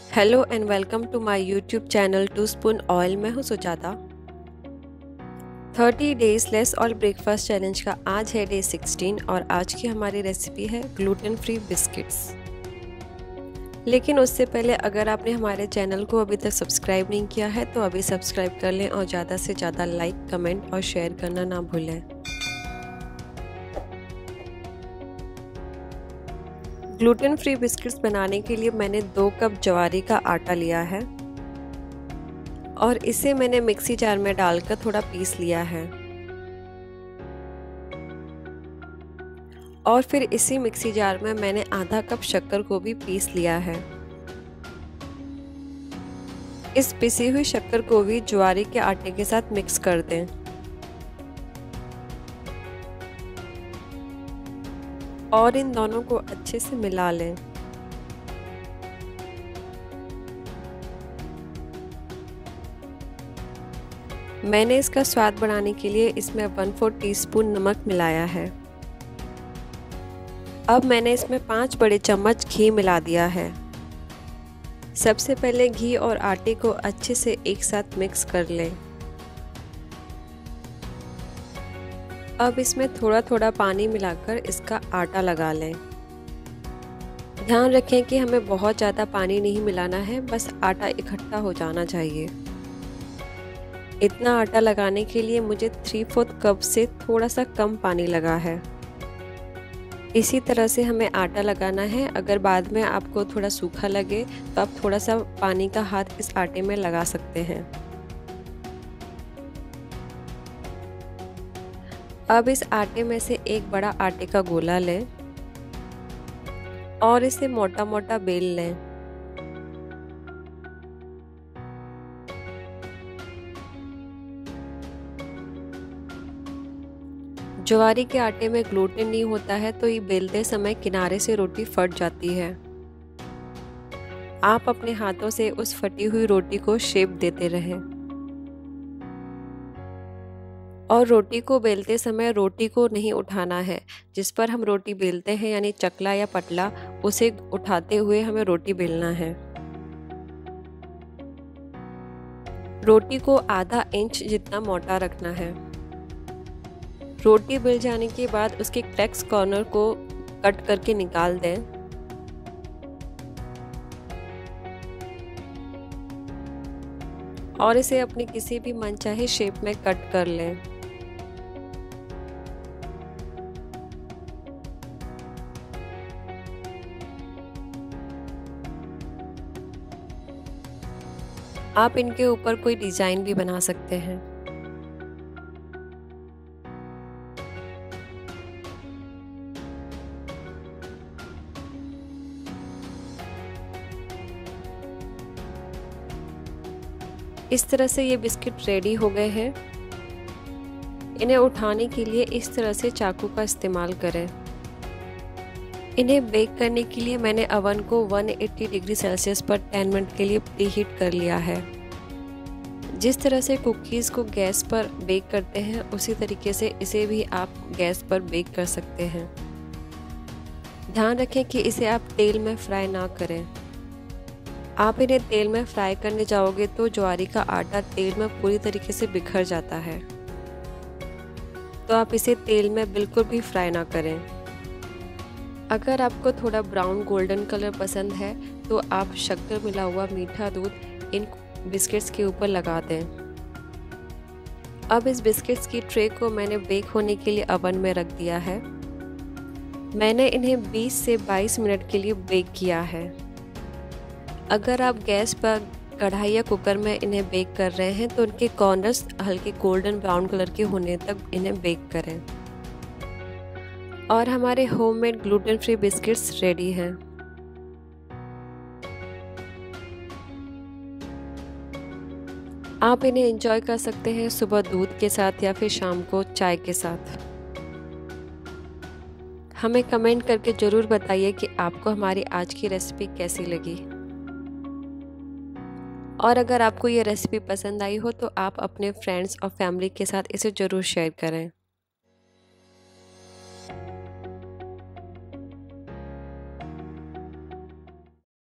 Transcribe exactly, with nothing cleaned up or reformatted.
Hello and welcome to my YouTube channel two spoon oil. मैं हूँ Sujata. Thirty days less oil breakfast challenge का आज है day sixteen और आज की हमारी रेसिपी है ग्लूटेन फ्री बिस्किट्स। लेकिन उससे पहले अगर आपने हमारे चैनल को अभी तक सब्सक्राइब नहीं किया है तो अभी सब्सक्राइब कर लें और ज़्यादा से ज़्यादा लाइक, कमेंट और शेयर करना ना भूलें। ग्लूटेन फ्री बिस्किट्स बनाने के लिए मैंने दो कप ज्वारी का आटा लिया है और इसे मैंने मिक्सी जार में डालकर थोड़ा पीस लिया है और फिर इसी मिक्सी जार में मैंने आधा कप शक्कर को भी पीस लिया है। इस पिसी हुई शक्कर को भी ज्वारी के आटे के साथ मिक्स कर दें। और इन दोनों को अच्छे से मिला लें। मैंने इसका स्वाद बढ़ाने के लिए इसमें वन फोर टीस्पून नमक मिलाया है। अब मैंने इसमें पाँच बड़े चम्मच घी मिला दिया है। सबसे पहले घी और आटे को अच्छे से एक साथ मिक्स कर लें। अब इसमें थोड़ा थोड़ा पानी मिलाकर इसका आटा लगा लें। ध्यान रखें कि हमें बहुत ज़्यादा पानी नहीं मिलाना है, बस आटा इकट्ठा हो जाना चाहिए। इतना आटा लगाने के लिए मुझे थ्री फोर्थ कप से थोड़ा सा कम पानी लगा है। इसी तरह से हमें आटा लगाना है। अगर बाद में आपको थोड़ा सूखा लगे तो आप थोड़ा सा पानी का हाथ इस आटे में लगा सकते हैं। अब इस आटे में से एक बड़ा आटे का गोला लें और इसे मोटा मोटा बेल लें। ज्वारी के आटे में ग्लूटेन नहीं होता है तो ये बेलते समय किनारे से रोटी फट जाती है। आप अपने हाथों से उस फटी हुई रोटी को शेप देते रहें और रोटी को बेलते समय रोटी को नहीं उठाना है। जिस पर हम रोटी बेलते हैं यानी चकला या पटला, उसे उठाते हुए हमें रोटी बेलना है। रोटी को आधा इंच जितना मोटा रखना है। रोटी बेल जाने के बाद उसके क्रैक्स कॉर्नर को कट करके निकाल दें। और इसे अपनी किसी भी मनचाहे शेप में कट कर लें। आप इनके ऊपर कोई डिजाइन भी बना सकते हैं। इस तरह से ये बिस्किट रेडी हो गए हैं। इन्हें उठाने के लिए इस तरह से चाकू का इस्तेमाल करें। इन्हें बेक करने के लिए मैंने अवन को वन एटी डिग्री सेल्सियस पर टेन मिनट के लिए प्री हीट कर लिया है। जिस तरह से कुकीज़ को गैस पर बेक करते हैं उसी तरीके से इसे भी आप गैस पर बेक कर सकते हैं। ध्यान रखें कि इसे आप तेल में फ्राई ना करें। आप इन्हें तेल में फ्राई करने जाओगे तो ज्वारी का आटा तेल में पूरी तरीके से बिखर जाता है, तो आप इसे तेल में बिल्कुल भी फ्राई ना करें। अगर आपको थोड़ा ब्राउन गोल्डन कलर पसंद है तो आप शक्कर मिला हुआ मीठा दूध इन बिस्किट्स के ऊपर लगा दें। अब इस बिस्किट्स की ट्रे को मैंने बेक होने के लिए ओवन में रख दिया है। मैंने इन्हें बीस से बाईस मिनट के लिए बेक किया है। अगर आप गैस पर कढ़ाई या कुकर में इन्हें बेक कर रहे हैं तो इनके कॉर्नर्स हल्के गोल्डन ब्राउन कलर के होने तक इन्हें बेक करें। और हमारे homemade gluten free biscuits ready हैं। आप इन्हें एंजॉय कर सकते हैं सुबह दूध के साथ या फिर शाम को चाय के साथ। हमें कमेंट करके ज़रूर बताइए कि आपको हमारी आज की रेसिपी कैसी लगी। और अगर आपको ये रेसिपी पसंद आई हो तो आप अपने फ्रेंड्स और फैमिली के साथ इसे ज़रूर शेयर करें।